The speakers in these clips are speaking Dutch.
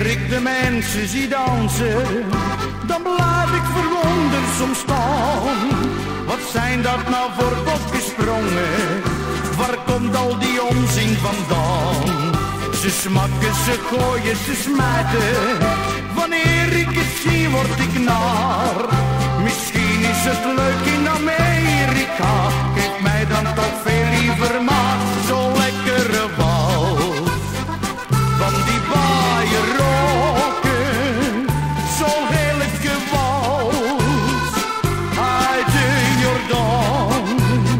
ik de mensen zie dansen, dan blijf ik verwonderd soms staan. Wat zijn dat nou voor bokkensprongen? Waar komt al die onzin vandaan? Ze smakken, ze gooien, ze smijten. Wanneer ik het zie word ik naar. Misschien is het leuk in Amerika. Geef mij dan toch veel liever maar zo'n lekkere wals. Van die baaien roken, zo'n heerlijke wals uit de Jordaan.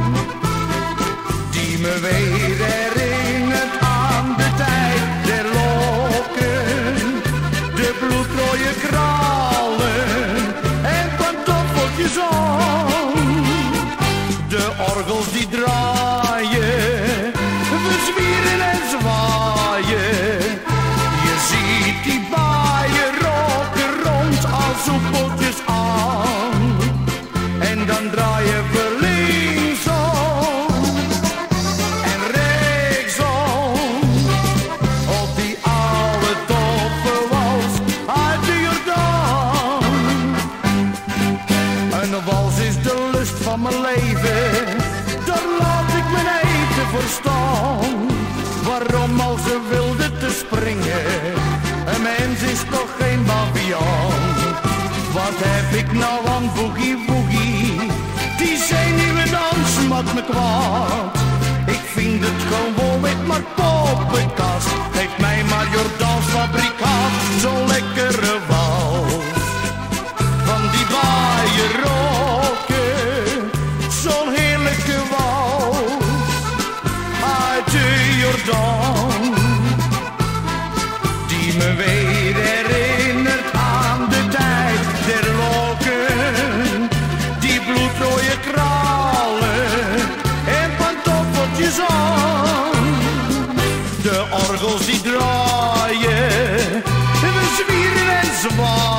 Die me weer herinnert aan de tijd der loken, de bloedrode kralen en pantoffeltjes aan. De orgels die draaien, we zwieren en zwaaien. Je ziet die baaien roken rond als soepeltjes aan. En dan draaien we linksom en rechtsom op die oude doffe wals uit de Jordaan. Een wals is de lust van mijn leven, daar laat ik mijn eten voor staan. Waarom als ze wilde te springen, een mens is toch geen baviaan. Wat heb ik nou aan boogie woogie, die zenuwendans maakt me kwaad. Ik vind het gewoon wit maar poppenkast, geef mij maar Jordaans fabrikaat. Zo'n lekkere wals, van die baaien roken, zo'n heerlijke wals uit de Jordaan. Die me weer herinnert aan de tijd der loken, die bloedrode kralen en pantoffeltjes aan. De orgels die draaien, we zwieren en zwaaien.